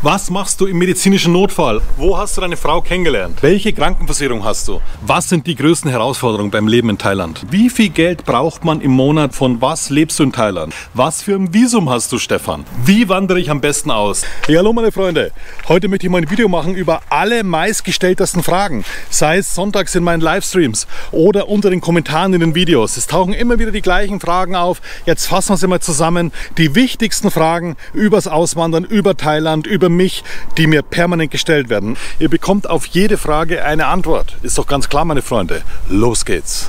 Was machst du im medizinischen Notfall? Wo hast du deine Frau kennengelernt? Welche Krankenversicherung hast du? Was sind die größten Herausforderungen beim Leben in Thailand? Wie viel Geld braucht man im Monat? Von was lebst du in Thailand? Was für ein Visum hast du, Stefan? Wie wandere ich am besten aus? Ja, hallo meine Freunde. Heute möchte ich mal ein Video machen über alle meistgestelltesten Fragen. Sei es sonntags in meinen Livestreams oder unter den Kommentaren in den Videos. Es tauchen immer wieder die gleichen Fragen auf. Jetzt fassen wir sie mal zusammen. Die wichtigsten Fragen übers Auswandern, über Thailand, über mich, die mir permanent gestellt werden. Ihr bekommt auf jede Frage eine Antwort. Ist doch ganz klar, meine Freunde. Los geht's!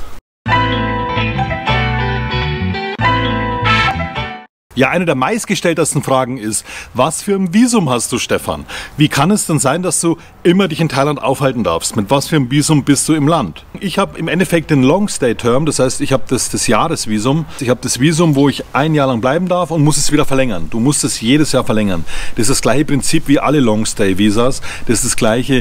Ja, eine der meistgestelltesten Fragen ist, was für ein Visum hast du, Stefan? Wie kann es denn sein, dass du immer dich in Thailand aufhalten darfst? Mit was für einem Visum bist du im Land? Ich habe im Endeffekt den Long Stay Term, das heißt, ich habe das Jahresvisum. Ich habe das Visum, wo ich ein Jahr lang bleiben darf und muss es wieder verlängern. Du musst es jedes Jahr verlängern. Das ist das gleiche Prinzip wie alle Long Stay Visas. Das ist das gleiche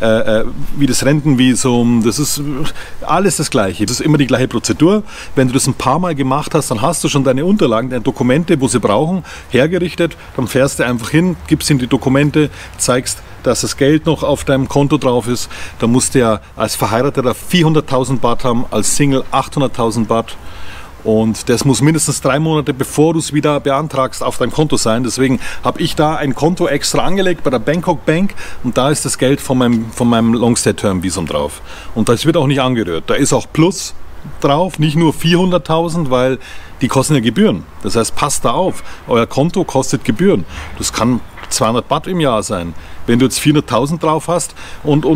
wie das Rentenvisum. Das ist alles das gleiche. Das ist immer die gleiche Prozedur. Wenn du das ein paar Mal gemacht hast, dann hast du schon deine Unterlagen, deine Dokumente, wo sie brauchen, hergerichtet, dann fährst du einfach hin, gibst ihnen die Dokumente, zeigst, dass das Geld noch auf deinem Konto drauf ist. Da musst du ja als Verheirateter 400.000 Baht haben, als Single 800.000 Baht. Und das muss mindestens 3 Monate, bevor du es wieder beantragst, auf deinem Konto sein. Deswegen habe ich da ein Konto extra angelegt bei der Bangkok Bank und da ist das Geld von meinem Long Stay Term Visum drauf. Und das wird auch nicht angerührt. Da ist auch Plus drauf, nicht nur 400.000, weil die kosten ja Gebühren. Das heißt, passt da auf, euer Konto kostet Gebühren. Das kann 200 Baht im Jahr sein. Wenn du jetzt 400.000 drauf hast und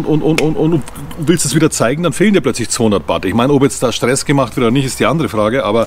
willst es wieder zeigen, dann fehlen dir plötzlich 200 Baht. Ich meine, ob jetzt da Stress gemacht wird oder nicht, ist die andere Frage, aber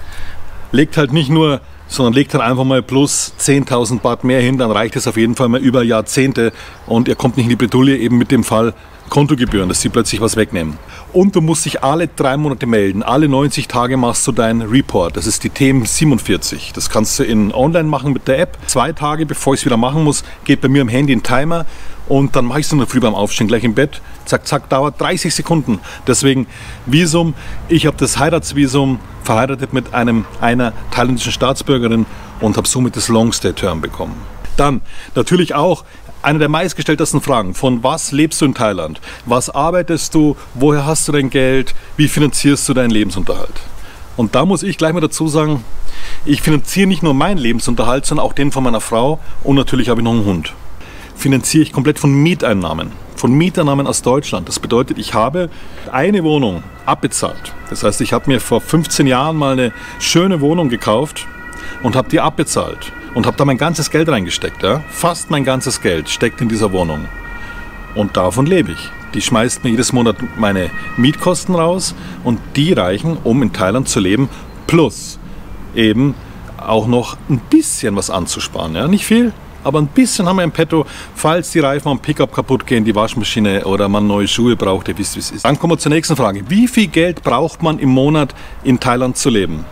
legt halt nicht nur, sondern legt halt einfach mal plus 10.000 Baht mehr hin, dann reicht es auf jeden Fall mal über Jahrzehnte und ihr kommt nicht in die Bredouille eben mit dem Fall Kontogebühren, dass sie plötzlich was wegnehmen. Und du musst dich alle 3 Monate melden. Alle 90 Tage machst du deinen Report. Das ist die TM47. Das kannst du online machen mit der App. 2 Tage bevor ich es wieder machen muss, geht bei mir am Handy ein Timer und dann mache ich es dann früh beim Aufstehen gleich im Bett. Zack, zack, dauert 30 Sekunden. Deswegen Visum. Ich habe das Heiratsvisum, verheiratet mit einer thailändischen Staatsbürgerin und habe somit das Long Stay Term bekommen. Dann natürlich auch eine der meistgestelltesten Fragen, von was lebst du in Thailand? Was arbeitest du? Woher hast du dein Geld? Wie finanzierst du deinen Lebensunterhalt? Und da muss ich gleich mal dazu sagen, ich finanziere nicht nur meinen Lebensunterhalt, sondern auch den von meiner Frau und natürlich habe ich noch einen Hund. Finanziere ich komplett von Mieteinnahmen. Von Mieteinnahmen aus Deutschland. Das bedeutet, ich habe eine Wohnung abbezahlt. Das heißt, ich habe mir vor 15 Jahren mal eine schöne Wohnung gekauft und habe die abbezahlt. Und habe da mein ganzes Geld reingesteckt. Ja? Fast mein ganzes Geld steckt in dieser Wohnung. Und davon lebe ich. Die schmeißt mir jedes Monat meine Mietkosten raus und die reichen, um in Thailand zu leben, plus eben auch noch ein bisschen was anzusparen. Ja? Nicht viel, aber ein bisschen haben wir im Petto, falls die Reifen am Pickup kaputt gehen, die Waschmaschine oder man neue Schuhe braucht, ihr wisst, wie es ist. Dann kommen wir zur nächsten Frage. Wie viel Geld braucht man im Monat in Thailand zu leben?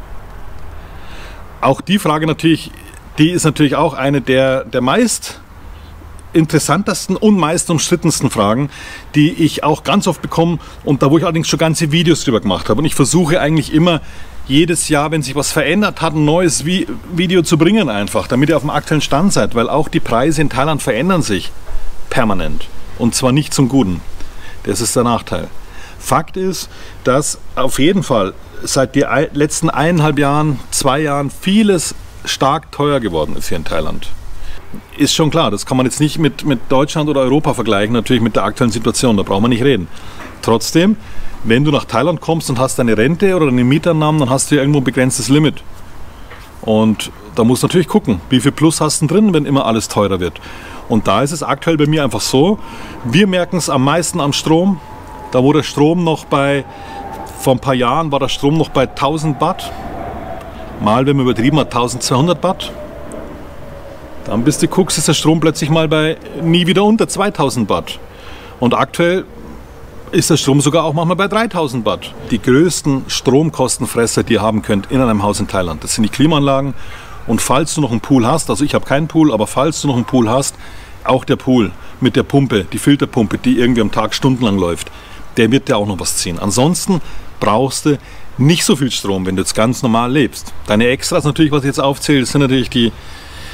Auch die Frage natürlich, die ist natürlich auch eine der meist interessantesten und meist umstrittensten Fragen, die ich auch ganz oft bekomme und da wo ich allerdings schon ganze Videos drüber gemacht habe. Und ich versuche eigentlich immer jedes Jahr, wenn sich was verändert hat, ein neues Video zu bringen einfach, damit ihr auf dem aktuellen Stand seid, weil auch die Preise in Thailand verändern sich permanent und zwar nicht zum Guten. Das ist der Nachteil. Fakt ist, dass auf jeden Fall seit den letzten 1,5 Jahren, 2 Jahren vieles stark teuer geworden ist hier in Thailand. Ist schon klar, das kann man jetzt nicht mit Deutschland oder Europa vergleichen, natürlich mit der aktuellen Situation, da braucht man nicht reden. Trotzdem, wenn du nach Thailand kommst und hast deine Rente oder deine Mieteinnahmen, dann hast du ja irgendwo ein begrenztes Limit. Und da musst du natürlich gucken, wie viel Plus hast du drin, wenn immer alles teurer wird. Und da ist es aktuell bei mir einfach so, wir merken es am meisten am Strom, da wo der Strom noch vor ein paar Jahren war der Strom noch bei 1000 Baht. Mal, wenn man übertrieben hat, 1200 Baht. Dann bis du guckst, ist der Strom plötzlich mal bei nie wieder unter 2000 Baht. Und aktuell ist der Strom sogar auch manchmal bei 3000 Baht. Die größten Stromkostenfresser, die ihr haben könnt in einem Haus in Thailand, das sind die Klimaanlagen. Und falls du noch einen Pool hast, also ich habe keinen Pool, aber falls du noch einen Pool hast, auch der Pool mit der Pumpe, die Filterpumpe, die irgendwie am Tag stundenlang läuft, der wird dir auch noch was ziehen. Ansonsten brauchst du nicht so viel Strom, wenn du jetzt ganz normal lebst. Deine Extras natürlich, was ich jetzt aufzähle, sind natürlich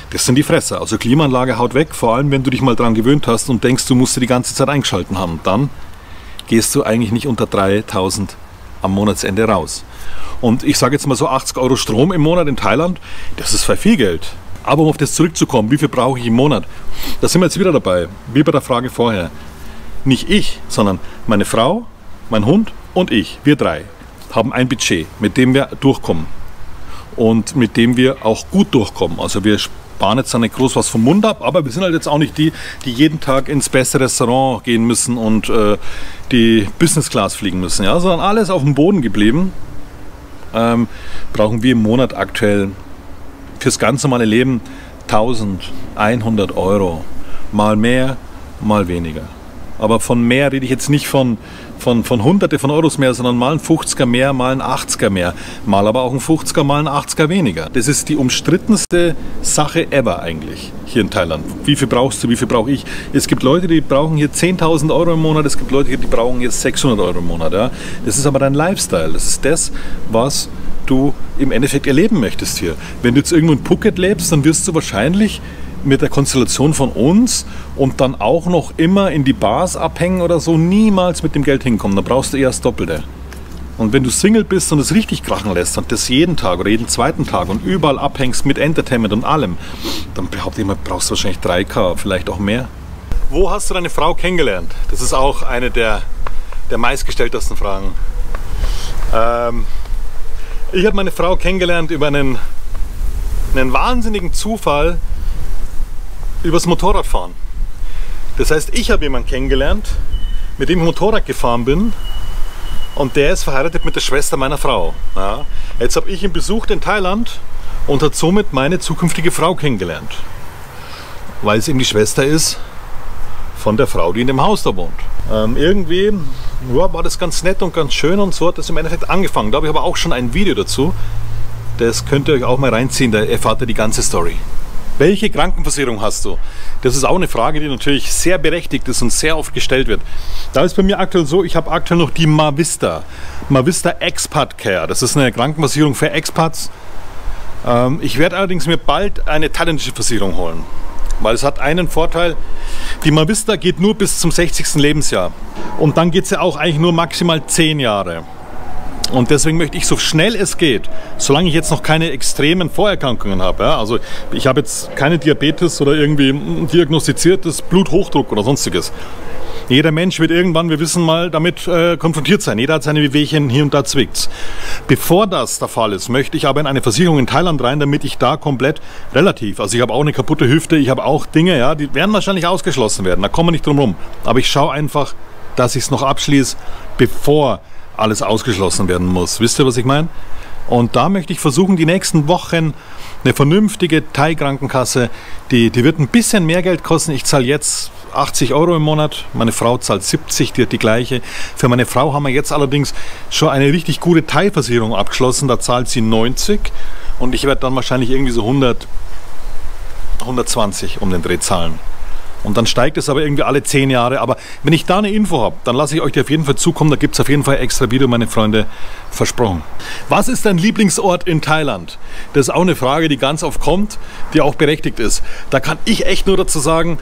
Das sind die Fresser. Also Klimaanlage haut weg, vor allem wenn du dich mal dran gewöhnt hast und denkst, du musst sie die ganze Zeit eingeschalten haben. Dann gehst du eigentlich nicht unter 3.000 am Monatsende raus. Und ich sage jetzt mal so 80 Euro Strom im Monat in Thailand, das ist voll viel Geld. Aber um auf das zurückzukommen, wie viel brauche ich im Monat? Da sind wir jetzt wieder dabei, wie bei der Frage vorher. Nicht ich, sondern meine Frau, mein Hund und ich, wir drei, haben ein Budget, mit dem wir durchkommen. Und mit dem wir auch gut durchkommen. Also wir sparen jetzt nicht groß was vom Mund ab, aber wir sind halt jetzt auch nicht die, die jeden Tag ins beste Restaurant gehen müssen und die Business Class fliegen müssen, ja, sondern alles auf dem Boden geblieben. Brauchen wir im Monat aktuell fürs ganz normale Leben 1.100 Euro. Mal mehr, mal weniger. Aber von mehr rede ich jetzt nicht von Hunderte von Euros mehr, sondern mal ein 50er mehr, mal ein 80er mehr. Mal aber auch ein 50er, mal ein 80er weniger. Das ist die umstrittenste Sache ever eigentlich hier in Thailand. Wie viel brauchst du, wie viel brauche ich? Es gibt Leute, die brauchen hier 10.000 Euro im Monat, es gibt Leute, die brauchen hier 600 Euro im Monat. Ja? Das ist aber dein Lifestyle. Das ist das, was du im Endeffekt erleben möchtest hier. Wenn du jetzt irgendwo in Phuket lebst, dann wirst du wahrscheinlich mit der Konstellation von uns und dann auch noch immer in die Bars abhängen oder so, niemals mit dem Geld hinkommen. Da brauchst du eher das Doppelte. Und wenn du Single bist und es richtig krachen lässt und das jeden Tag oder jeden zweiten Tag und überall abhängst mit Entertainment und allem, dann behaupte ich mal, brauchst du wahrscheinlich 3.000, vielleicht auch mehr. Wo hast du deine Frau kennengelernt? Das ist auch eine der meistgestelltesten Fragen. Ich habe meine Frau kennengelernt über einen wahnsinnigen Zufall, übers Motorradfahren. Das heißt, ich habe jemanden kennengelernt, mit dem ich Motorrad gefahren bin und der ist verheiratet mit der Schwester meiner Frau. Ja. Jetzt habe ich ihn besucht in Thailand und hat somit meine zukünftige Frau kennengelernt, weil es eben die Schwester ist von der Frau, die in dem Haus da wohnt. Irgendwie war das ganz nett und ganz schön und so hat das im Endeffekt angefangen. Da habe ich aber auch schon ein Video dazu. Das könnt ihr euch auch mal reinziehen, da erfahrt ihr die ganze Story. Welche Krankenversicherung hast du? Das ist auch eine Frage, die natürlich sehr berechtigt ist und sehr oft gestellt wird. Da ist bei mir aktuell so, ich habe aktuell noch die Mavista. Mavista Expat Care. Das ist eine Krankenversicherung für Expats. Ich werde allerdings mir bald eine thailändische Versicherung holen. Weil es hat einen Vorteil, die Mavista geht nur bis zum 60. Lebensjahr. Und dann geht es ja auch eigentlich nur maximal 10 Jahre. Und deswegen möchte ich so schnell es geht, solange ich jetzt noch keine extremen Vorerkrankungen habe, ja, also ich habe jetzt keine Diabetes oder irgendwie diagnostiziertes Bluthochdruck oder sonstiges. Jeder Mensch wird irgendwann, wir wissen mal, damit konfrontiert sein. Jeder hat seine Wehwehchen, hier und da zwickt's. Bevor das der Fall ist, möchte ich aber in eine Versicherung in Thailand rein, damit ich da komplett relativ, also ich habe auch eine kaputte Hüfte, ich habe auch Dinge, ja, die werden wahrscheinlich ausgeschlossen werden, da kommen wir nicht drum rum. Aber ich schaue einfach, dass ich es noch abschließe, bevor alles ausgeschlossen werden muss. Wisst ihr, was ich meine? Und da möchte ich versuchen, die nächsten Wochen eine vernünftige Thai-Krankenkasse, die wird ein bisschen mehr Geld kosten. Ich zahle jetzt 80 Euro im Monat, meine Frau zahlt 70, die hat die gleiche. Für meine Frau haben wir jetzt allerdings schon eine richtig gute Thai-Versicherung abgeschlossen, da zahlt sie 90 und ich werde dann wahrscheinlich irgendwie so 120 um den Dreh zahlen. Und dann steigt es aber irgendwie alle 10 Jahre. Aber wenn ich da eine Info habe, dann lasse ich euch die auf jeden Fall zukommen. Da gibt es auf jeden Fall extra Video, meine Freunde, versprochen. Was ist dein Lieblingsort in Thailand? Das ist auch eine Frage, die ganz oft kommt, die auch berechtigt ist. Da kann ich echt nur dazu sagen,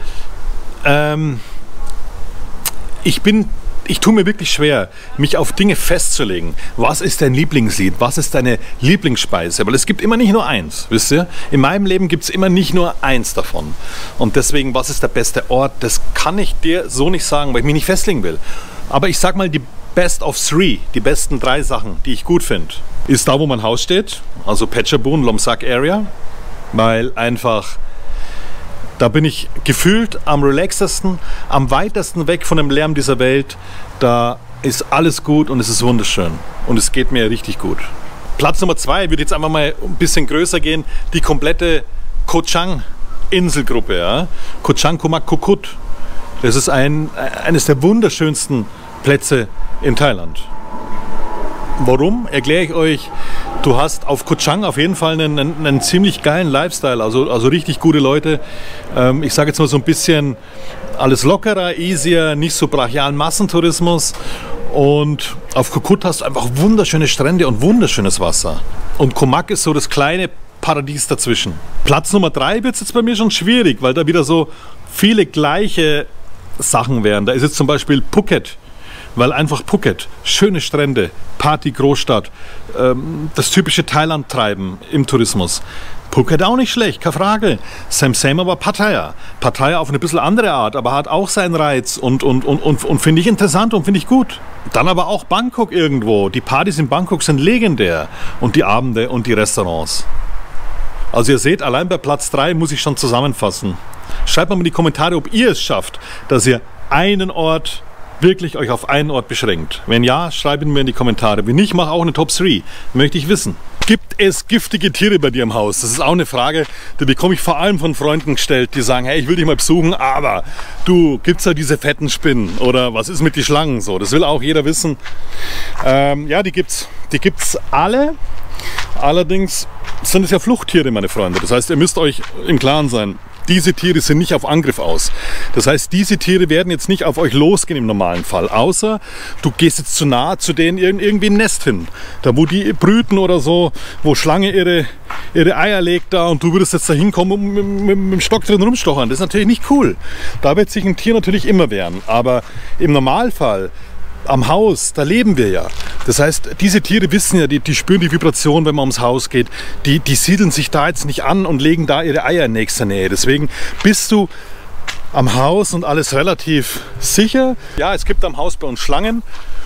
ich tue mir wirklich schwer, mich auf Dinge festzulegen. Was ist dein Lieblingslied? Was ist deine Lieblingsspeise? Weil es gibt immer nicht nur eins, wisst ihr? In meinem Leben gibt es immer nicht nur eins davon. Und deswegen, was ist der beste Ort? Das kann ich dir so nicht sagen, weil ich mich nicht festlegen will. Aber ich sag mal, die Best of Three, die besten 3 Sachen, die ich gut finde, ist da, wo mein Haus steht, also Phetchabun, Lomsak Area, weil einfach da bin ich gefühlt am relaxtesten, am weitesten weg von dem Lärm dieser Welt. Da ist alles gut und es ist wunderschön. Und es geht mir richtig gut. Platz Nummer 2 wird jetzt einfach mal ein bisschen größer gehen. Die komplette Koh Chang-Inselgruppe. Ja? Koh Chang Kumak Kokut. Das ist eines der wunderschönsten Plätze in Thailand. Warum? Erkläre ich euch. Du hast auf Koh Chang auf jeden Fall einen ziemlich geilen Lifestyle, also richtig gute Leute. Ich sage jetzt mal so ein bisschen alles lockerer, easier, nicht so brachialen Massentourismus. Und auf Kokut hast du einfach wunderschöne Strände und wunderschönes Wasser. Und Koh Mak ist so das kleine Paradies dazwischen. Platz Nummer 3 wird es jetzt bei mir schon schwierig, weil da wieder so viele gleiche Sachen wären. Da ist jetzt zum Beispiel Phuket, weil einfach Phuket, schöne Strände, Party, Großstadt, das typische Thailand-Treiben im Tourismus. Phuket auch nicht schlecht, keine Frage. Same, aber Pattaya. Pattaya auf eine bisschen andere Art, aber hat auch seinen Reiz und finde ich interessant und finde ich gut. Dann aber auch Bangkok irgendwo. Die Partys in Bangkok sind legendär und die Abende und die Restaurants. Also ihr seht, allein bei Platz 3 muss ich schon zusammenfassen. Schreibt mal in die Kommentare, ob ihr es schafft, dass ihr einen Ort wirklich euch auf einen Ort beschränkt. Wenn ja, schreibt mir in die Kommentare. Wenn nicht, mach auch eine Top 3. Möchte ich wissen. Gibt es giftige Tiere bei dir im Haus? Das ist auch eine Frage, die bekomme ich vor allem von Freunden gestellt, die sagen, hey, ich will dich mal besuchen, aber du, gibt's da diese fetten Spinnen? Oder was ist mit den Schlangen so? Das will auch jeder wissen. Ja, die gibt's alle. Allerdings sind es ja Fluchttiere, meine Freunde. Das heißt, ihr müsst euch im Klaren sein. Diese Tiere sind nicht auf Angriff aus. Das heißt, diese Tiere werden jetzt nicht auf euch losgehen im normalen Fall. Außer du gehst jetzt zu nah zu denen irgendwie ein Nest hin. Da wo die brüten oder so, wo Schlange ihre Eier legt da und du würdest jetzt da hinkommen und mit dem Stock drin rumstochern. Das ist natürlich nicht cool. Da wird sich ein Tier natürlich immer wehren. Aber im Normalfall am Haus, da leben wir ja. Das heißt, diese Tiere wissen ja, die spüren die Vibration, wenn man ums Haus geht. Die siedeln sich da jetzt nicht an und legen da ihre Eier in nächster Nähe. Deswegen bist du am Haus und alles relativ sicher. Ja, es gibt am Haus bei uns Schlangen.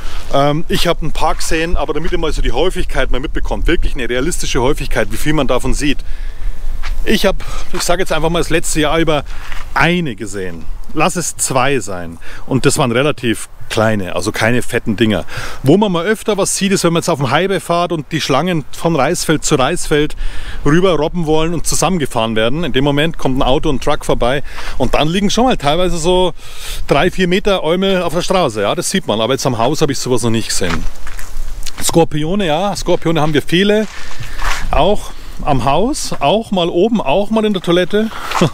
Ich habe ein paar gesehen, aber damit ihr mal so die Häufigkeit mal mitbekommt, wirklich eine realistische Häufigkeit, wie viel man davon sieht. Ich sage jetzt einfach mal das letzte Jahr über eine gesehen. Lass es 2 sein. Und das waren relativ kleine, also keine fetten Dinger. Wo man mal öfter was sieht, ist, wenn man jetzt auf dem Highway fährt und die Schlangen von Reisfeld zu Reisfeld rüber robben wollen und zusammengefahren werden. In dem Moment kommt ein Auto und ein Truck vorbei und dann liegen schon mal teilweise so 3-4 Meter Äume auf der Straße. Ja, das sieht man. Aber jetzt am Haus habe ich sowas noch nicht gesehen. Skorpione, ja, Skorpione haben wir viele. Auch am Haus, auch mal oben, auch mal in der Toilette.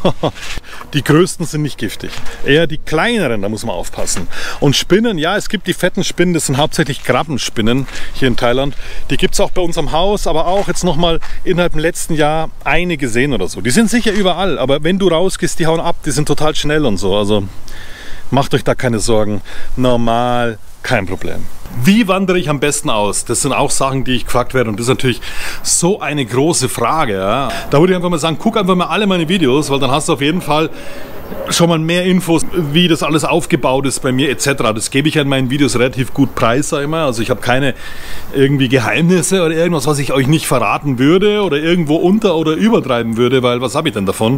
Die größten sind nicht giftig. Eher die kleineren, da muss man aufpassen. Und Spinnen, ja, es gibt die fetten Spinnen, das sind hauptsächlich Krabbenspinnen hier in Thailand. Die gibt es auch bei uns am Haus, aber auch jetzt nochmal innerhalb dem letzten Jahr eine gesehen oder so. Die sind sicher überall, aber wenn du rausgehst, die hauen ab, die sind total schnell und so. Also macht euch da keine Sorgen. Normal, kein Problem. Wie wandere ich am besten aus? Das sind auch Sachen, die ich gefragt werde und das ist natürlich so eine große Frage. Ja? Da würde ich einfach mal sagen, guck einfach mal alle meine Videos, weil dann hast du auf jeden Fall schon mal mehr Infos, wie das alles aufgebaut ist bei mir etc. Das gebe ich ja in meinen Videos relativ gut preis, sag ich mal. Also ich habe keine irgendwie Geheimnisse oder irgendwas, was ich euch nicht verraten würde oder irgendwo unter- oder übertreiben würde, weil was habe ich denn davon?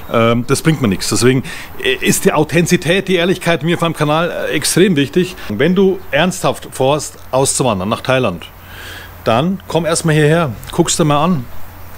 Das bringt mir nichts. Deswegen ist die Authentizität, die Ehrlichkeit mir auf meinem Kanal extrem wichtig. Wenn du ernsthaft vorhast, auszuwandern nach Thailand, dann komm erstmal hierher, guckst dir mal an,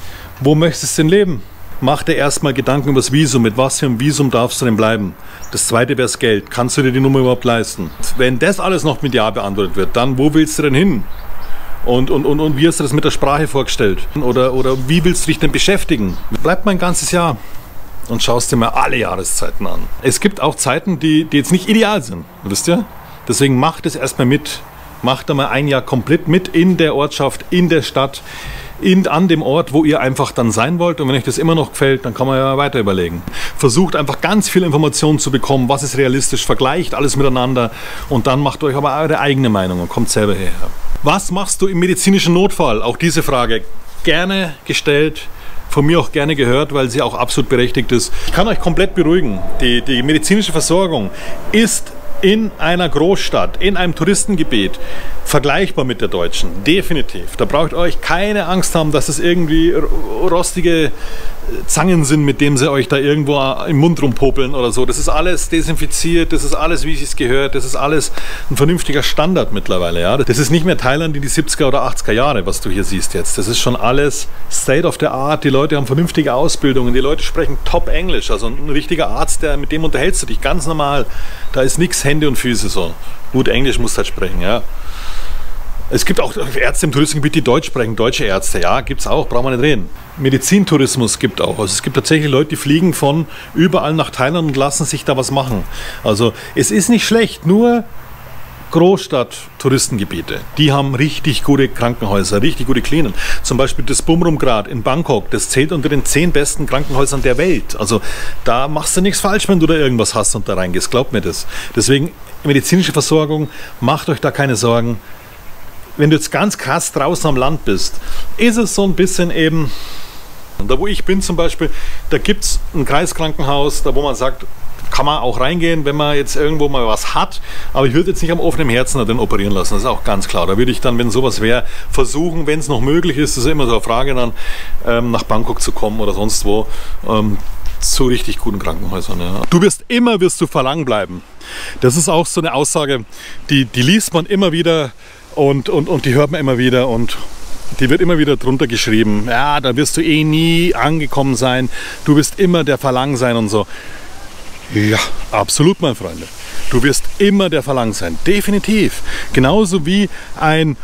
wo möchtest du denn leben? Mach dir erstmal Gedanken über das Visum, mit was für einem Visum darfst du denn bleiben? Das zweite wäre das Geld, kannst du dir die Nummer überhaupt leisten? Wenn das alles noch mit Ja beantwortet wird, dann wo willst du denn hin? Und wie hast du das mit der Sprache vorgestellt? Oder wie willst du dich denn beschäftigen? Bleib mal ein ganzes Jahr und schaust dir mal alle Jahreszeiten an. Es gibt auch Zeiten, die jetzt nicht ideal sind, wisst ihr? Deswegen macht es erstmal mit. Macht da mal ein Jahr komplett mit in der Ortschaft, in der Stadt, an dem Ort, wo ihr einfach dann sein wollt. Und wenn euch das immer noch gefällt, dann kann man ja weiter überlegen. Versucht einfach ganz viel Informationen zu bekommen, was ist realistisch, vergleicht alles miteinander und dann macht euch aber eure eigene Meinung und kommt selber hierher. Was machst du im medizinischen Notfall? Auch diese Frage gerne gestellt. Von mir auch gerne gehört, weil sie auch absolut berechtigt ist. Ich kann euch komplett beruhigen. Die medizinische Versorgung ist in einer Großstadt, in einem Touristengebiet vergleichbar mit der deutschen. Definitiv. Da braucht ihr euch keine Angst haben, dass es irgendwie rostige Zangen sind, mit denen sie euch da irgendwo im Mund rumpopeln oder so. Das ist alles desinfiziert, das ist alles, wie es gehört, das ist alles ein vernünftiger Standard mittlerweile. Ja? Das ist nicht mehr Thailand in die 70er oder 80er Jahre, was du hier siehst jetzt. Das ist schon alles State of the Art. Die Leute haben vernünftige Ausbildungen, die Leute sprechen top Englisch. Also ein richtiger Arzt, mit dem unterhältst du dich ganz normal. Da ist nichts Hände und Füße so. Gut, Englisch musst du halt sprechen, ja. Es gibt auch Ärzte im Touristengebiet, die Deutsch sprechen, deutsche Ärzte, ja, gibt es auch, brauchen wir nicht reden. Medizintourismus gibt auch, also es gibt tatsächlich Leute, die fliegen von überall nach Thailand und lassen sich da was machen. Also es ist nicht schlecht, nur Großstadt-Touristengebiete, die haben richtig gute Krankenhäuser, richtig gute Kliniken. Zum Beispiel das Bumrungrad in Bangkok, das zählt unter den 10 besten Krankenhäusern der Welt. Also da machst du nichts falsch, wenn du da irgendwas hast und da reingehst, glaubt mir das. Deswegen medizinische Versorgung, macht euch da keine Sorgen. Wenn du jetzt ganz krass draußen am Land bist, ist es so ein bisschen eben, da wo ich bin zum Beispiel, da gibt es ein Kreiskrankenhaus, da wo man sagt, kann man auch reingehen, wenn man jetzt irgendwo mal was hat, aber ich würde jetzt nicht am offenen Herzen da drin operieren lassen, das ist auch ganz klar. Da würde ich dann, wenn sowas wäre, versuchen, wenn es noch möglich ist, das ist immer so eine Frage dann, nach Bangkok zu kommen oder sonst wo, zu richtig guten Krankenhäusern. Ja. Du wirst verlangen bleiben. Das ist auch so eine Aussage, die liest man immer wieder und die hört man immer wieder und die wird immer wieder drunter geschrieben. Ja, da wirst du eh nie angekommen sein, du wirst immer der Verlang sein und so. Ja, absolut, meine Freunde. Du wirst immer der Verlang sein, definitiv. Genauso wie ein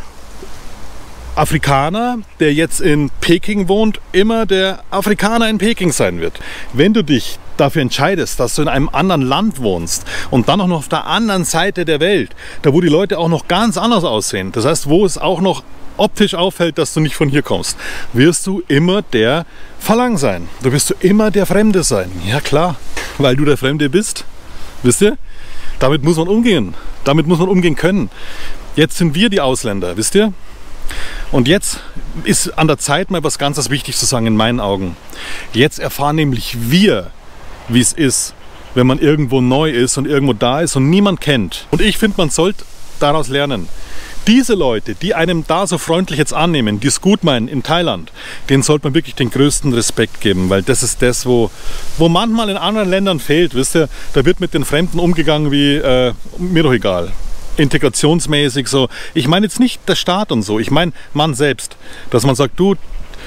Afrikaner, der jetzt in Peking wohnt, immer der Afrikaner in Peking sein wird. Wenn du dich dafür entscheidest, dass du in einem anderen Land wohnst und dann auch noch auf der anderen Seite der Welt, da wo die Leute auch noch ganz anders aussehen, das heißt, wo es auch noch optisch auffällt, dass du nicht von hier kommst, wirst du immer der Verlang sein. Du wirst du immer der Fremde sein. Ja klar, weil du der Fremde bist. Wisst ihr? Damit muss man umgehen. Damit muss man umgehen können. Jetzt sind wir die Ausländer, wisst ihr? Und jetzt ist an der Zeit, mal was ganz wichtig zu sagen in meinen Augen. Jetzt erfahren nämlich wir, wie es ist, wenn man irgendwo neu ist und irgendwo da ist und niemand kennt. Und ich finde, man sollte daraus lernen. Diese Leute, die einem da so freundlich jetzt annehmen, die es gut meinen in Thailand, denen sollte man wirklich den größten Respekt geben, weil das ist das, wo manchmal in anderen Ländern fehlt, wisst ihr, da wird mit den Fremden umgegangen wie, mir doch egal. Integrationsmäßig so. Ich meine jetzt nicht der Staat und so, ich meine man selbst, dass man sagt, du,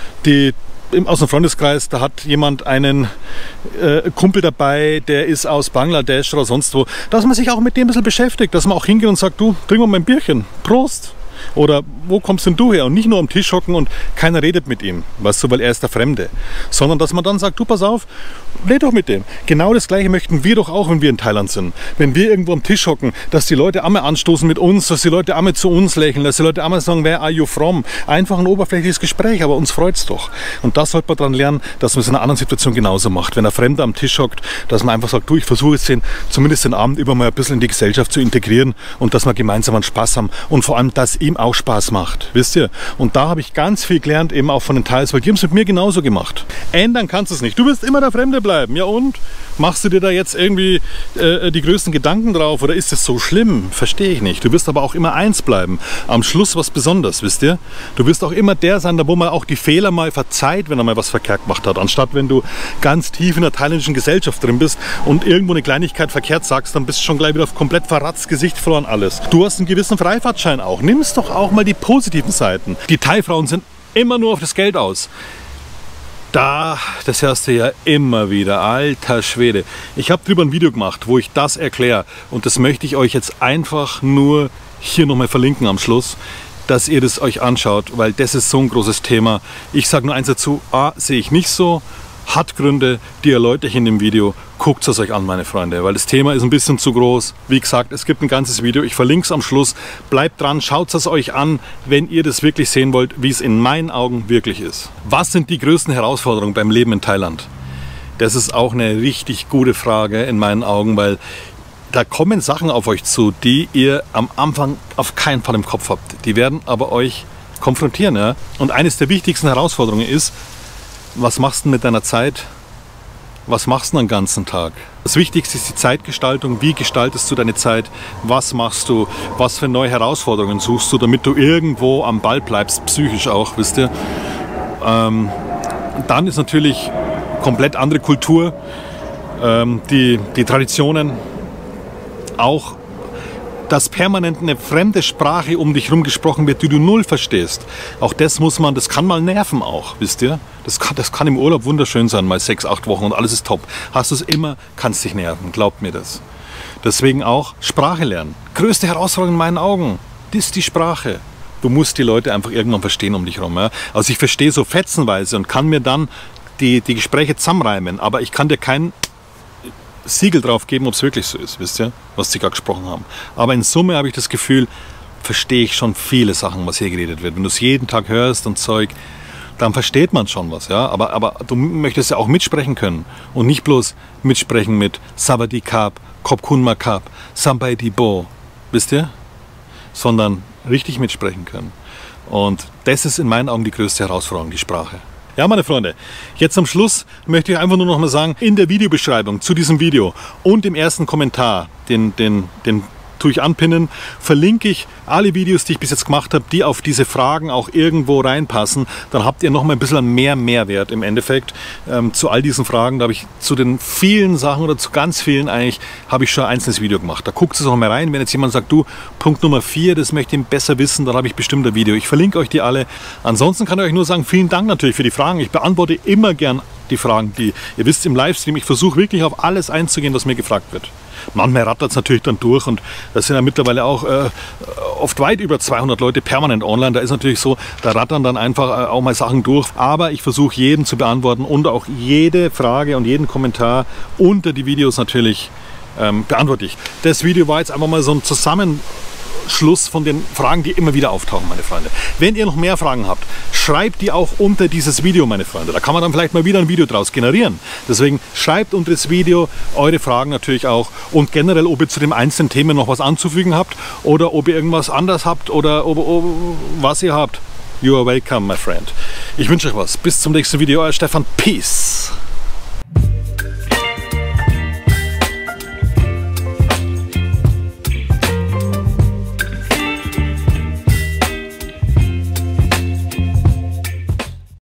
aus dem Freundeskreis, da hat jemand einen Kumpel dabei, der ist aus Bangladesch oder sonst wo, dass man sich auch mit dem ein bisschen beschäftigt, dass man auch hingeht und sagt, du, trink mal mein Bierchen, Prost. Oder wo kommst denn du her? Und nicht nur am Tisch hocken und keiner redet mit ihm, weißt du, weil er ist der Fremde. Sondern dass man dann sagt, du, pass auf, red doch mit dem. Genau das Gleiche möchten wir doch auch, wenn wir in Thailand sind. Wenn wir irgendwo am Tisch hocken, dass die Leute einmal anstoßen mit uns, dass die Leute einmal zu uns lächeln, dass die Leute einmal sagen, where are you from? Einfach ein oberflächliches Gespräch, aber uns freut es doch. Und das sollte man daran lernen, dass man es in einer anderen Situation genauso macht. Wenn ein Fremder am Tisch hockt, dass man einfach sagt, du, ich versuche jetzt zumindest den Abend über mal ein bisschen in die Gesellschaft zu integrieren und dass wir gemeinsam einen Spaß haben und vor allem, dass ihm auch Spaß macht, wisst ihr? Und da habe ich ganz viel gelernt, eben auch von den Thais, weil die haben es mit mir genauso gemacht. Ändern kannst du es nicht. Du wirst immer der Fremde bleiben. Ja und? Machst du dir da jetzt irgendwie die größten Gedanken drauf oder ist es so schlimm? Verstehe ich nicht. Du wirst aber auch immer eins bleiben. Am Schluss was Besonderes, wisst ihr? Du wirst auch immer der sein, wo man auch die Fehler mal verzeiht, wenn er mal was verkehrt gemacht hat. Anstatt wenn du ganz tief in der thailändischen Gesellschaft drin bist und irgendwo eine Kleinigkeit verkehrt sagst, dann bist du schon gleich wieder auf komplett verratzt Gesicht verloren alles. Du hast einen gewissen Freifahrtschein auch. Nimm's doch auch mal die positiven Seiten. Die Thai-Frauen sind immer nur auf das Geld aus. Das hörst du ja immer wieder, alter Schwede. Ich habe drüber ein Video gemacht, wo ich das erkläre und das möchte ich euch jetzt einfach nur hier nochmal verlinken am Schluss, dass ihr das euch anschaut, weil das ist so ein großes Thema. Ich sage nur eins dazu, sehe ich nicht so, hat Gründe, die erläutere ich in dem Video. Guckt es euch an, meine Freunde, weil das Thema ist ein bisschen zu groß. Wie gesagt, es gibt ein ganzes Video, ich verlinke es am Schluss. Bleibt dran, schaut es euch an, wenn ihr das wirklich sehen wollt, wie es in meinen Augen wirklich ist. Was sind die größten Herausforderungen beim Leben in Thailand? Das ist auch eine richtig gute Frage in meinen Augen, weil da kommen Sachen auf euch zu, die ihr am Anfang auf keinen Fall im Kopf habt. Die werden aber euch konfrontieren. Ja? Und eines der wichtigsten Herausforderungen ist, was machst du mit deiner Zeit? Was machst du den ganzen Tag? Das Wichtigste ist die Zeitgestaltung. Wie gestaltest du deine Zeit? Was machst du? Was für neue Herausforderungen suchst du, damit du irgendwo am Ball bleibst, psychisch auch, wisst ihr? Dann ist natürlich komplett andere Kultur, die Traditionen, auch dass permanent eine fremde Sprache um dich herum gesprochen wird, die du null verstehst. Auch das das kann mal nerven auch, wisst ihr? Das kann im Urlaub wunderschön sein, mal 6, 8 Wochen und alles ist top. Hast du es immer, kannst dich nerven, glaubt mir das. Deswegen auch Sprache lernen. Größte Herausforderung in meinen Augen, das ist die Sprache. Du musst die Leute einfach irgendwann verstehen um dich herum. Ja? Also ich verstehe so fetzenweise und kann mir dann die Gespräche zusammenreimen, aber ich kann dir kein Siegel drauf geben, ob es wirklich so ist, wisst ihr, was sie gerade gesprochen haben. Aber in Summe habe ich das Gefühl, verstehe ich schon viele Sachen, was hier geredet wird. Wenn du es jeden Tag hörst und Zeug, dann versteht man schon was, ja. Aber du möchtest ja auch mitsprechen können und nicht bloß mitsprechen mit Sabadi Kap, Kopkun Makap, Sampai Dibo, wisst ihr? Sondern richtig mitsprechen können. Und das ist in meinen Augen die größte Herausforderung, die Sprache. Ja, meine Freunde, jetzt am Schluss möchte ich einfach nur noch mal sagen, in der Videobeschreibung zu diesem Video und im ersten Kommentar, den tue ich anpinnen, verlinke ich alle Videos, die ich bis jetzt gemacht habe, die auf diese Fragen auch irgendwo reinpassen. Dann habt ihr noch mal ein bisschen mehr Mehrwert im Endeffekt zu all diesen Fragen. Da habe ich zu den vielen Sachen oder zu ganz vielen eigentlich, habe ich schon ein einzelnes Video gemacht. Da guckt es auch mal rein. Wenn jetzt jemand sagt, du, Punkt Nummer 4, das möchte ich besser wissen, dann habe ich bestimmt ein Video. Ich verlinke euch die alle. Ansonsten kann ich euch nur sagen, vielen Dank natürlich für die Fragen. Ich beantworte immer gern die Fragen, die ihr wisst im Livestream. Ich versuche wirklich auf alles einzugehen, was mir gefragt wird. Manchmal rattert es natürlich dann durch und das sind ja mittlerweile auch oft weit über 200 Leute permanent online. Da ist natürlich so, da rattern dann einfach auch mal Sachen durch. Aber ich versuche jeden zu beantworten und auch jede Frage und jeden Kommentar unter die Videos natürlich beantworte ich. Das Video war jetzt einfach mal so ein Zusammenschluss von den Fragen, die immer wieder auftauchen, meine Freunde. Wenn ihr noch mehr Fragen habt, schreibt die auch unter dieses Video, meine Freunde. Da kann man dann vielleicht mal wieder ein Video draus generieren. Deswegen schreibt unter das Video eure Fragen natürlich auch und generell, ob ihr zu dem einzelnen Thema noch was anzufügen habt oder ob ihr irgendwas anders habt oder ob was ihr habt. You are welcome, my friend. Ich wünsche euch was. Bis zum nächsten Video. Euer Stefan. Peace.